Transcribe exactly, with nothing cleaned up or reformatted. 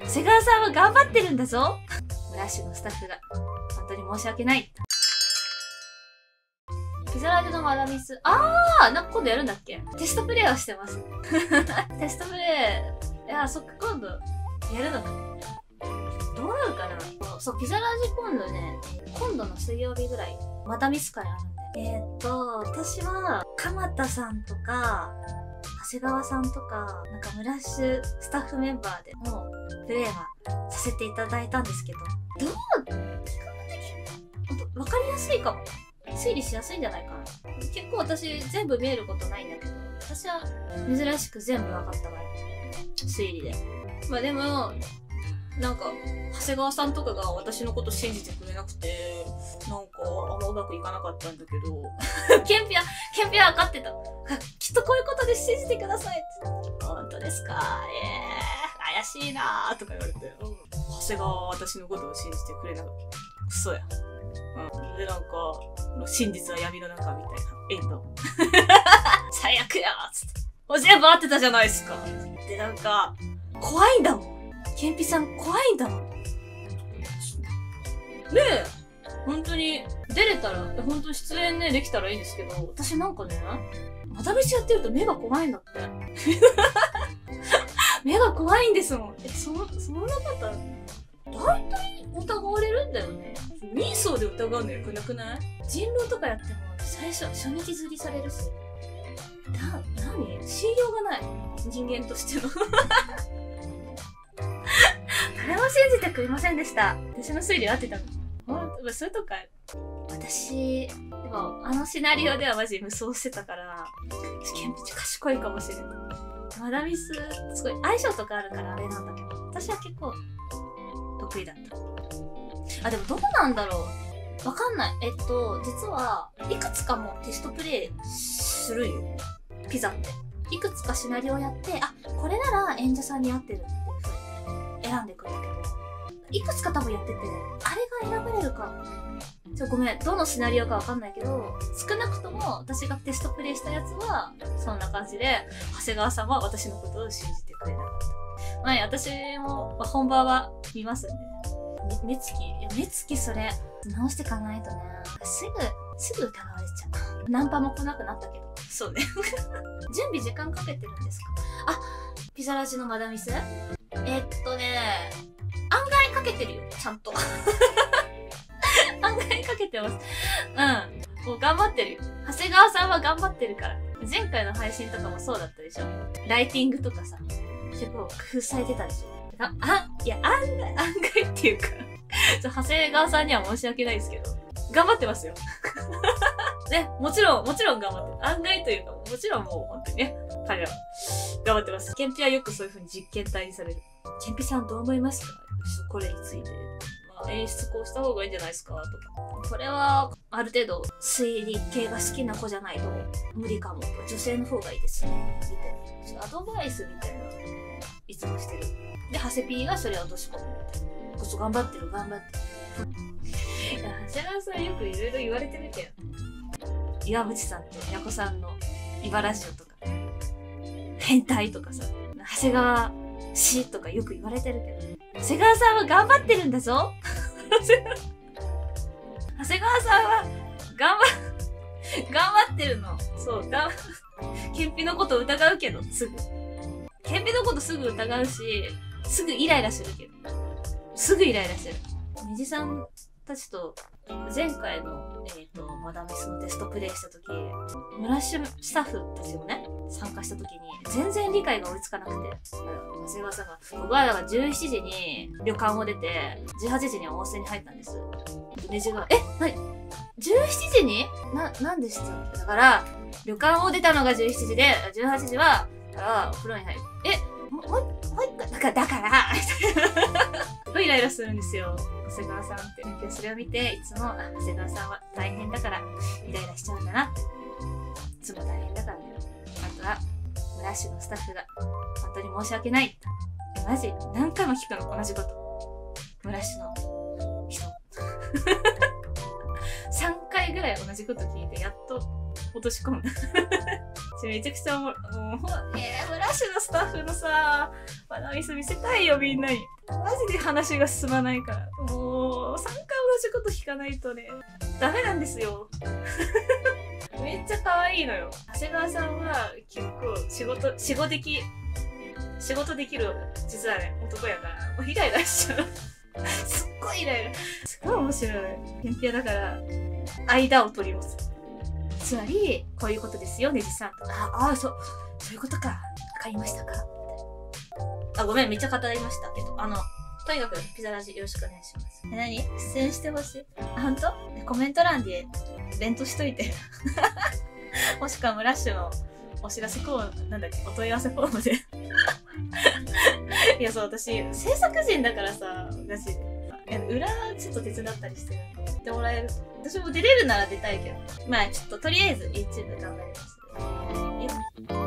長谷川さんは頑張ってるんだぞ。ムラッシュのスタッフが本当に申し訳ない。ピザラジのマダミス。あー、なんか今度やるんだっけ？テストプレイはしてます。テストプレイ、いや、そっか、今度、やるのか。どうなるかな？そう、ピザラジ今度ね、今度の水曜日ぐらい、マダミス会あるんで。えーっと、私は、鎌田さんとか、長谷川さんとか、なんかムラッシュスタッフメンバーでのプレイはさせていただいたんですけど、どう、比較的、わかりやすいかも。推理しやすいんじゃないかな。結構私全部見えることないんだけど、私は珍しく全部分かったから、推理で。まあでも、なんか、長谷川さんとかが私のこと信じてくれなくて、なんか、あんまうまくいかなかったんだけど、ケンピは、ケンピは分かってた。きっとこういうことで信じてくださいって。本当ですか？えー、怪しいなーとか言われて、うん、長谷川は私のことを信じてくれなかった。クソや。うん、で、なんか、真実は闇の中みたいな、エンド。最悪やーつって。もう全部合ってたじゃないですか。で、なんか、怖いんだもん。ケンピさん怖いんだもん。ねえ、本当に、出れたら、本当に出演ね、できたらいいんですけど、私なんかね、マダミスやってると目が怖いんだって。目が怖いんですもん。え、そ、そんな方、大体疑われるんだよね。ミーソーで疑うのよくなくない？人狼とかやっても最初、初日釣りされるし。な、なに？信用がない。人間としての。誰も信じてくれませんでした。私の推理は合ってたの。ほんと、それとか、私、でも、あのシナリオではマジ無双してたから、ケンピ賢いかもしれない。マダミス、すごい相性とかあるからあれなんだけど、私は結構、得意だった。あ、でもどうなんだろう。わかんない。えっと、実は、いくつかもテストプレイするよ。ピザって。いくつかシナリオやって、あ、これなら演者さんに合ってるっていう風に選んでくるんだけど、いくつか多分やってて、あれが選ばれるか。ちょ、ごめん。どのシナリオかわかんないけど、少なくとも私がテストプレイしたやつは、そんな感じで、長谷川さんは私のことを信じてくれなかった。まあ、私も、まあ、本番は見ますんで。目つき、いや、目つきそれ、直していかないとね、すぐ、すぐ疑われちゃう。ナンパも来なくなったけど。そうね。準備時間かけてるんですか？あ、ピザラジのマダミス？えっとね、案外かけてるよ、ちゃんと。案外かけてます。うん。もう頑張ってるよ。長谷川さんは頑張ってるから。前回の配信とかもそうだったでしょ？ライティングとかさ、結構工夫されてたでしょ？あ、あ、いや、案外、案外っていうか、ちょ、長谷川さんには申し訳ないですけど、頑張ってますよ。ね、もちろん、もちろん頑張ってる。案外というか、もちろんもう本当にね、彼らは頑張ってます。ケンピはよくそういう風に実験体にされる。ケンピさんどう思いますか？これについて。まあ、演出こうした方がいいんじゃないですかとか。これは、ある程度、推理系が好きな子じゃないと無理かも。女性の方がいいですね。みたいな。アドバイスみたいなのをいつもしてる。で、ハセピーがそれを落とし込むみたいな。こそ頑張ってる、頑張ってる。いや、長谷川さんよくいろいろ言われてるけど。岩渕さんとヤコさんの茨城とか、変態とかさ、長谷川氏とかよく言われてるけど、長谷川さんは頑張ってるんだぞ。長谷川さんは頑張、頑張ってるの。そう、がん、ケンピのこと疑うけど、すぐ。ケンピのことすぐ疑うし、すぐイライラするけど。すぐイライラする。みじさんたちと、前回の、えっと、マダミスのテストプレイしたとき、ムラッシュスタッフたちもね、参加したときに、全然理解が追いつかなくて、長谷川さんが、僕はだからじゅうしちじに旅館を出て、じゅうはちじに温泉に入ったんです。ネジが、え、なに ?じゅうしちじにな、なんでしたっけ？だから、旅館を出たのがじゅうしちじで、じゅうはちじは、だから、お風呂に入る。え、も、も、もう一回、だから、だから、すごいイライラするんですよ。長谷川さんって。で、それを見て、いつも、あ、長谷川さんは大変だから、イライラしちゃうんだなって。いつも大変だからね。あとは、ムラッシュのスタッフが、本当に申し訳ない。マジ、何回も聞くの、同じこと。ムラッシュの人。さんかいかいぐらい同じこと聞いて、やっと落とし込む。めちゃくちゃおもろ、もう、えー、フラッシュのスタッフのさ、ワナミス見せたいよ、みんなに。マジで話が進まないから。もう、さんかい同じこと聞かないとね、ダメなんですよ。めっちゃ可愛いのよ。長谷川さんは結構仕事、仕事でき、仕事できる、実はね、男やから、もうイライラしちゃう。すっごいイライラ。すごい面白い。偏僻だから、間を取り持つ。つまり、こういうことですよ、ネジさん。あ、あ、そう、そういうことか。わかりましたか。あ、ごめん、めっちゃ語りました。えっと、あの、とにかく、ピザラジよろしくお願いします。え、何出演してほしい。あ、ほんと？コメント欄で、連投しといて。もしくは、ムラッシュのお知らせコーム、なんだっけ、お問い合わせフォームで。いや、そう、私、制作人だからさ、マジで。裏、ちょっと手伝ったりしてる。言ってもらえる。私も出れるなら出たいけど。まあ、ちょっと、とりあえず YouTube 頑張ります。